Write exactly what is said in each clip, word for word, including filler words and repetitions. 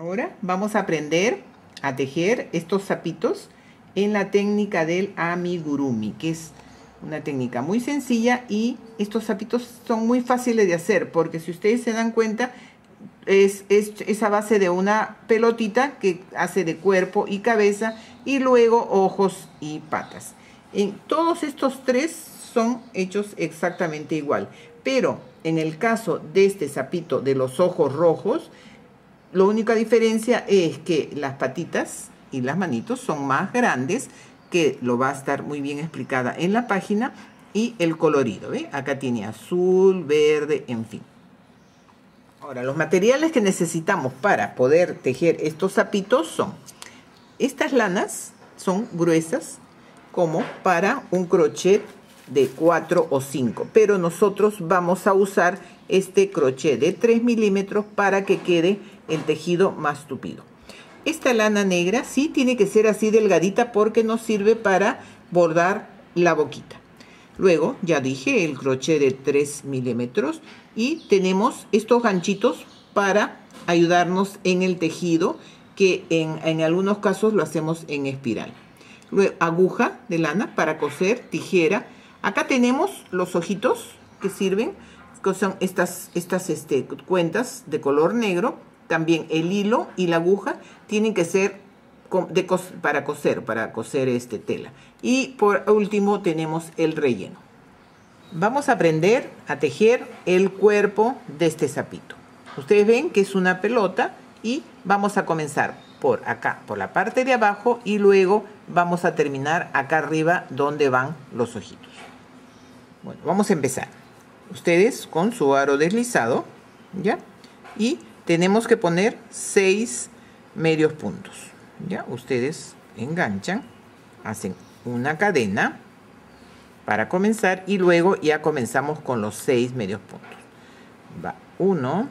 Ahora vamos a aprender a tejer estos sapitos en la técnica del amigurumi, que es una técnica muy sencilla, y estos sapitos son muy fáciles de hacer porque, si ustedes se dan cuenta, es, es, es a base de una pelotita que hace de cuerpo y cabeza y luego ojos y patas. En todos estos tres son hechos exactamente igual, pero en el caso de este sapito de los ojos rojos, la única diferencia es que las patitas y las manitos son más grandes, que lo va a estar muy bien explicada en la página, y el colorido, ¿ve? Acá tiene azul, verde, en fin. Ahora, los materiales que necesitamos para poder tejer estos sapitos son: estas lanas son gruesas como para un crochet de cuatro o cinco, pero nosotros vamos a usar este crochet de tres milímetros para que quede el tejido más tupido. Esta lana negra sí tiene que ser así delgadita porque nos sirve para bordar la boquita. Luego, ya dije, el crochet de tres milímetros, y tenemos estos ganchitos para ayudarnos en el tejido, que en, en algunos casos lo hacemos en espiral. Luego, aguja de lana para coser, tijera. Acá tenemos los ojitos que sirven, que son estas, estas este, cuentas de color negro. También el hilo y la aguja tienen que ser de cos para coser, para coser este tela. Y por último tenemos el relleno. Vamos a aprender a tejer el cuerpo de este sapito. Ustedes ven que es una pelota, y vamos a comenzar por acá, por la parte de abajo, y luego vamos a terminar acá arriba donde van los ojitos. Bueno, vamos a empezar. Ustedes con su aro deslizado, ¿ya? Y tenemos que poner seis medios puntos, ¿ya? Ustedes enganchan, hacen una cadena para comenzar, y luego ya comenzamos con los seis medios puntos. Va uno,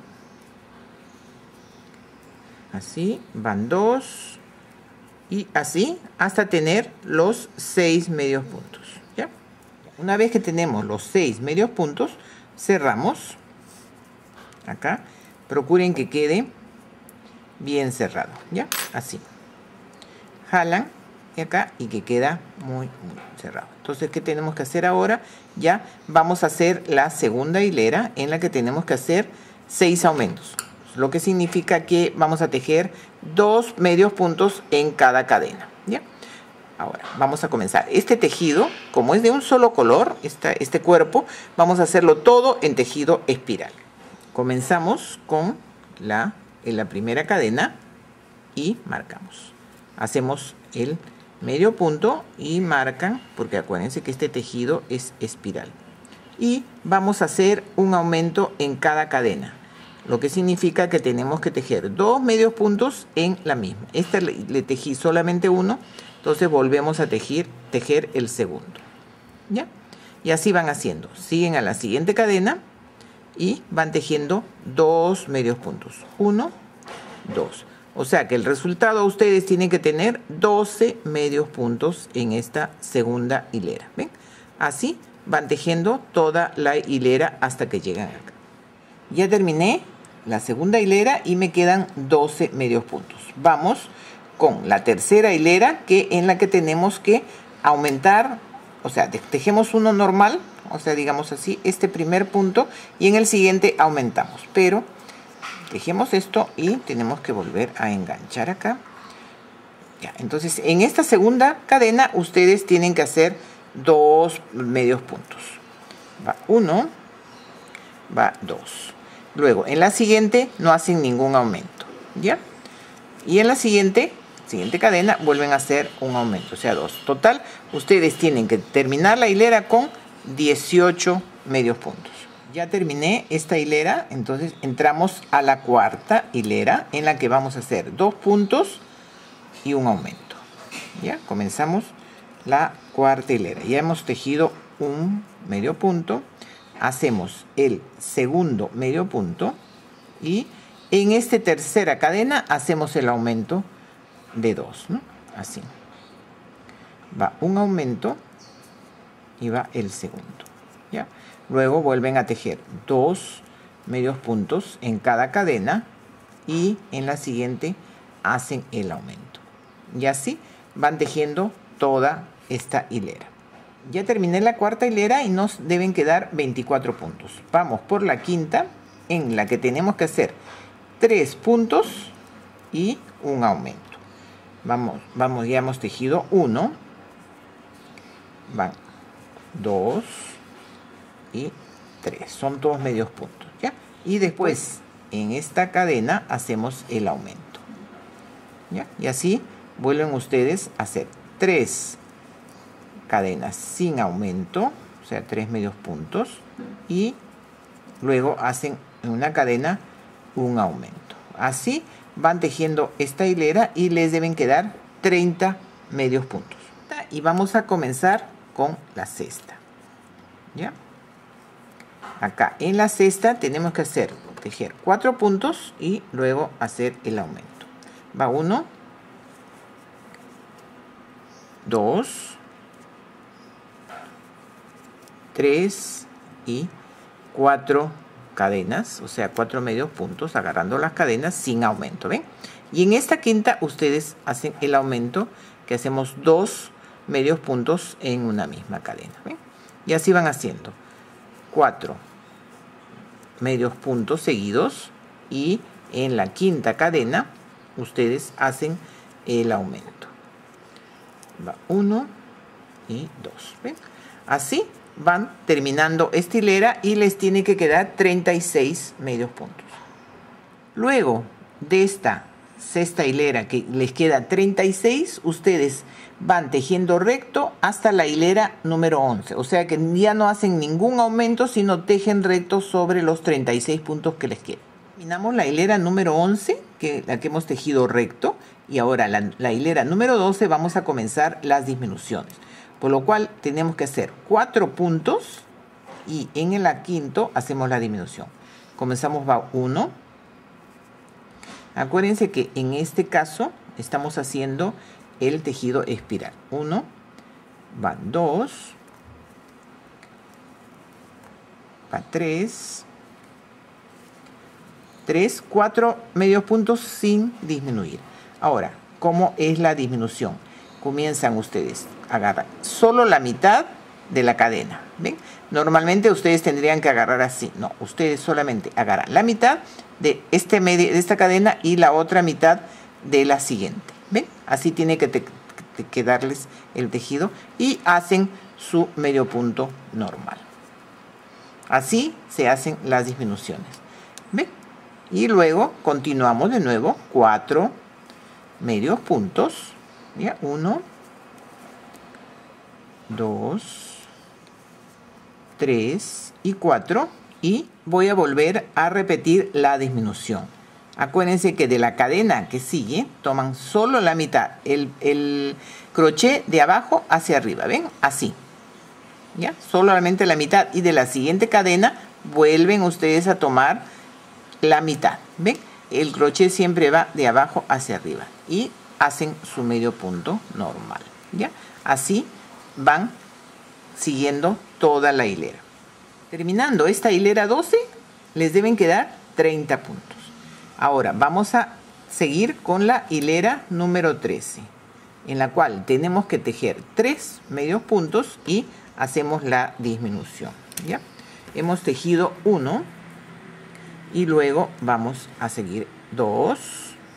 así, van dos, y así hasta tener los seis medios puntos, ¿ya? Una vez que tenemos los seis medios puntos, cerramos acá. Procuren que quede bien cerrado, ¿ya? Así. Jalan y acá, y que queda muy, muy cerrado. Entonces, ¿qué tenemos que hacer ahora? Ya vamos a hacer la segunda hilera, en la que tenemos que hacer seis aumentos. Lo que significa que vamos a tejer dos medios puntos en cada cadena, ¿ya? Ahora, vamos a comenzar. Este tejido, como es de un solo color, esta, este cuerpo, vamos a hacerlo todo en tejido espiral. Comenzamos con la, en la primera cadena y marcamos. Hacemos el medio punto y marcan, porque acuérdense que este tejido es espiral. Y vamos a hacer un aumento en cada cadena, lo que significa que tenemos que tejer dos medios puntos en la misma. Esta le, le tejí solamente uno, entonces volvemos a tejer, tejer el segundo, ¿ya? Y así van haciendo. Siguen a la siguiente cadena y van tejiendo dos medios puntos. Uno, dos. O sea que el resultado, ustedes tienen que tener doce medios puntos en esta segunda hilera. ¿Ven? Así van tejiendo toda la hilera hasta que llegan acá. Ya terminé la segunda hilera y me quedan doce medios puntos. Vamos con la tercera hilera, que en la que tenemos que aumentar, o sea, tejemos uno normal, o sea, digamos así, este primer punto, y en el siguiente aumentamos, pero tejemos esto y tenemos que volver a enganchar acá. Ya, entonces en esta segunda cadena ustedes tienen que hacer dos medios puntos. Va uno, va dos. Luego en la siguiente no hacen ningún aumento, ¿ya? Y en la siguiente, siguiente cadena vuelven a hacer un aumento, o sea, dos. Total, ustedes tienen que terminar la hilera con dieciocho medios puntos. Ya terminé esta hilera, entonces entramos a la cuarta hilera, en la que vamos a hacer dos puntos y un aumento. Ya comenzamos la cuarta hilera. Ya hemos tejido un medio punto, hacemos el segundo medio punto, y en esta tercera cadena hacemos el aumento de dos, ¿no? Así. Va un aumento y va el segundo, ¿ya? Luego vuelven a tejer dos medios puntos en cada cadena y en la siguiente hacen el aumento. Y así van tejiendo toda esta hilera. Ya terminé la cuarta hilera y nos deben quedar veinticuatro puntos. Vamos por la quinta, en la que tenemos que hacer tres puntos y un aumento. Vamos, vamos, ya hemos tejido uno, van dos y tres. Son todos medios puntos, ¿ya? Y después en esta cadena hacemos el aumento, ¿ya? Y así vuelven ustedes a hacer tres cadenas sin aumento, o sea, tres medios puntos, y luego hacen en una cadena un aumento. Así van tejiendo esta hilera y les deben quedar treinta medios puntos. Y vamos a comenzar con la cesta, ¿ya? Acá en la cesta tenemos que hacer tejer cuatro puntos y luego hacer el aumento. Va uno, dos, tres y cuatro cadenas, o sea, cuatro medios puntos, agarrando las cadenas sin aumento, ¿ven? Y en esta quinta ustedes hacen el aumento, que hacemos dos medios puntos en una misma cadena, ¿ven? Y así van haciendo cuatro medios puntos seguidos y en la quinta cadena ustedes hacen el aumento. Va uno y dos, ¿ven? Así van terminando esta hilera y les tiene que quedar treinta y seis medios puntos. Luego de esta sexta hilera que les queda treinta y seis, ustedes van tejiendo recto hasta la hilera número once. O sea que ya no hacen ningún aumento, sino tejen recto sobre los treinta y seis puntos que les quedan. Terminamos la hilera número once, que la que hemos tejido recto, y ahora la, la hilera número doce vamos a comenzar las disminuciones. Por lo cual tenemos que hacer cuatro puntos y en el quinto hacemos la disminución. Comenzamos, va uno. Acuérdense que en este caso estamos haciendo el tejido espiral. uno, va dos, va tres, tres, cuatro medios puntos sin disminuir. Ahora, ¿cómo es la disminución? Comienzan ustedes, agarran solo la mitad de la cadena, ¿ven? Normalmente ustedes tendrían que agarrar así, no, ustedes solamente agarran la mitad de, este medio, de esta cadena y la otra mitad de la siguiente, ¿ven? Así tiene que, te, que quedarles el tejido y hacen su medio punto normal. Así se hacen las disminuciones, ¿ven? Y luego continuamos de nuevo, cuatro medios puntos. ¿Ya? uno, dos, tres y cuatro. Y voy a volver a repetir la disminución. Acuérdense que de la cadena que sigue, toman solo la mitad, el, el crochet de abajo hacia arriba, ¿ven? Así. ¿Ya? Solamente la mitad. Y de la siguiente cadena, vuelven ustedes a tomar la mitad, ¿ven? El crochet siempre va de abajo hacia arriba. Y hacen su medio punto normal, ¿ya? Así van siguiendo toda la hilera. Terminando esta hilera doce, les deben quedar treinta puntos. Ahora vamos a seguir con la hilera número trece, en la cual tenemos que tejer tres medios puntos y hacemos la disminución, ¿ya? Hemos tejido uno y luego vamos a seguir dos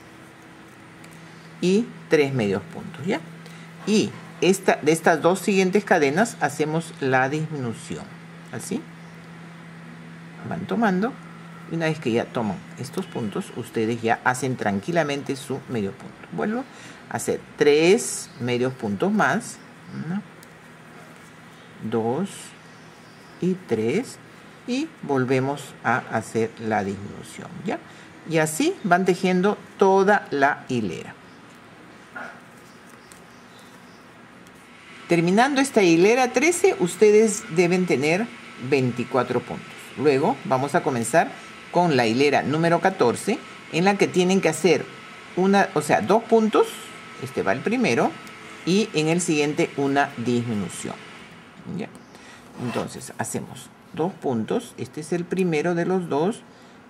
y tres medios puntos, ¿ya? Y esta, de estas dos siguientes cadenas hacemos la disminución, así. Van tomando, y una vez que ya toman estos puntos, ustedes ya hacen tranquilamente su medio punto. Vuelvo a hacer tres medios puntos más, uno, dos y tres, y volvemos a hacer la disminución, ¿ya? Y así van tejiendo toda la hilera. Terminando esta hilera trece, ustedes deben tener veinticuatro puntos. Luego vamos a comenzar con la hilera número catorce, en la que tienen que hacer una, o sea, dos puntos, este va el primero, y en el siguiente una disminución, ¿ya? Entonces hacemos dos puntos, este es el primero de los dos,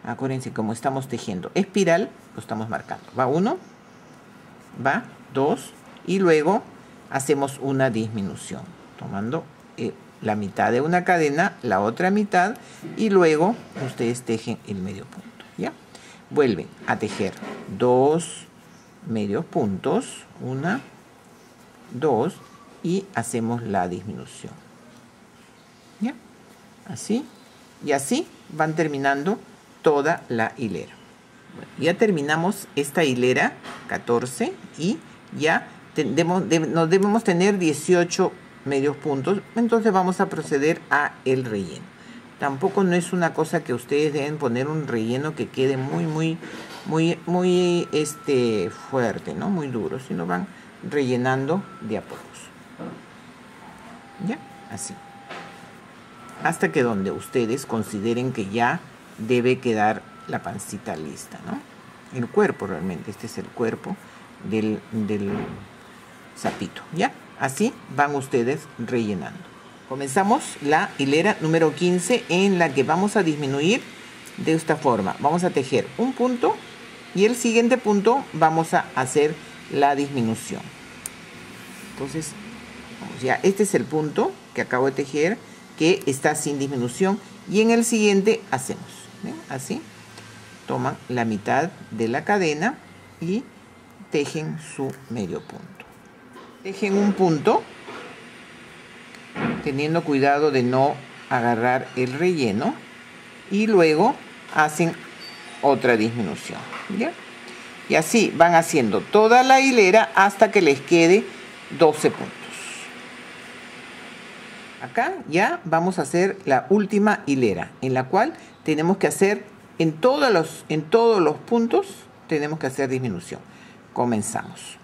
Acuérdense, como estamos tejiendo espiral, lo estamos marcando. Va uno, va dos, y luego hacemos una disminución, tomando eh, la mitad de una cadena, la otra mitad, y luego ustedes tejen el medio punto, ¿ya? Vuelven a tejer dos medios puntos, una, dos, y hacemos la disminución, ¿ya? Así, y así van terminando toda la hilera. Bueno, ya terminamos esta hilera catorce y ya debemos, de, nos debemos tener dieciocho medios puntos. Entonces vamos a proceder a el relleno. Tampoco no es una cosa que ustedes deben poner un relleno que quede muy muy muy muy este fuerte, ¿no? Muy duro, sino van rellenando de a pocos. Ya, así. Hasta que donde ustedes consideren que ya debe quedar la pancita lista, ¿no? El cuerpo realmente, este es el cuerpo del, del sapito, ¿ya? Así van ustedes rellenando. Comenzamos la hilera número quince, en la que vamos a disminuir de esta forma. Vamos a tejer un punto y el siguiente punto vamos a hacer la disminución. Entonces, vamos ya, este es el punto que acabo de tejer, que está sin disminución, y en el siguiente hacemos, ¿ven? Así, toman la mitad de la cadena y tejen su medio punto. Tejen un punto, teniendo cuidado de no agarrar el relleno, y luego hacen otra disminución, ¿ya? Y así van haciendo toda la hilera hasta que les quede doce puntos. Acá ya vamos a hacer la última hilera, en la cual tenemos que hacer en todos los, en todos los puntos tenemos que hacer disminución. Comenzamos.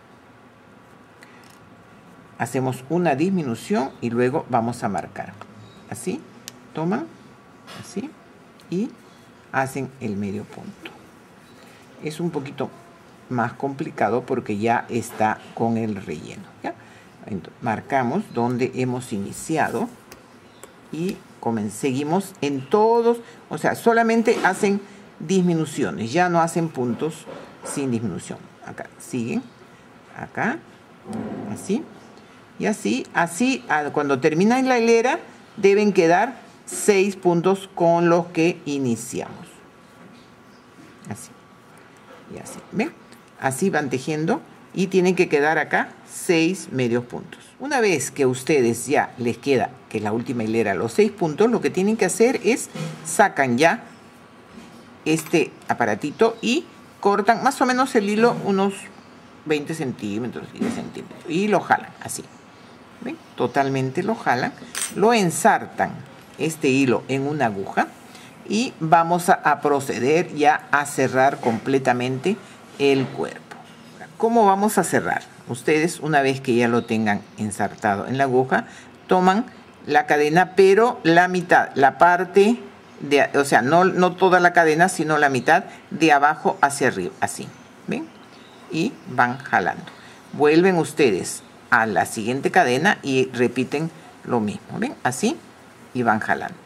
Hacemos una disminución y luego vamos a marcar. Así, toman, así, y hacen el medio punto. Es un poquito más complicado porque ya está con el relleno, ¿ya? Entonces, marcamos donde hemos iniciado y seguimos en todos, o sea, solamente hacen disminuciones, ya no hacen puntos sin disminución. Acá siguen, acá, así, y así, así, cuando terminan la hilera deben quedar seis puntos con los que iniciamos. Así, y así, ¿ven? Así van tejiendo y tienen que quedar acá seis medios puntos. Una vez que ustedes ya les queda, que es la última hilera, los seis puntos, lo que tienen que hacer es sacan ya este aparatito y cortan más o menos el hilo unos veinte centímetros, diez centímetros, y lo jalan así. ¿Ven? Totalmente lo jalan, lo ensartan este hilo en una aguja y vamos a, a proceder ya a cerrar completamente el cuerpo. ¿Cómo vamos a cerrar? Ustedes, una vez que ya lo tengan ensartado en la aguja, toman la cadena, pero la mitad, la parte de, o sea, no, no toda la cadena, sino la mitad de abajo hacia arriba, así, ¿ven? Y van jalando. Vuelven ustedes a la siguiente cadena y repiten lo mismo, ¿ven? Así, y van jalando.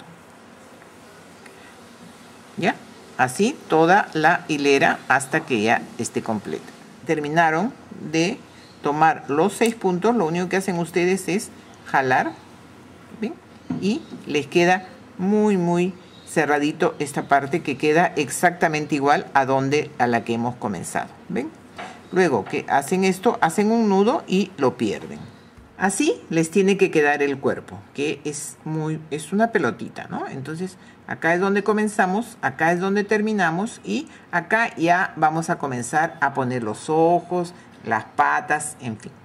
¿Ya? Así toda la hilera hasta que ya esté completa. Terminaron de tomar los seis puntos, lo único que hacen ustedes es jalar, ¿ven? Y les queda muy muy cerradito esta parte, que queda exactamente igual a donde a la que hemos comenzado, ¿ven? Luego que hacen esto, hacen un nudo y lo pierden. Así les tiene que quedar el cuerpo, que es muy es una pelotita, ¿no? Entonces acá es donde comenzamos, acá es donde terminamos, y acá ya vamos a comenzar a poner los ojos, las patas, en fin.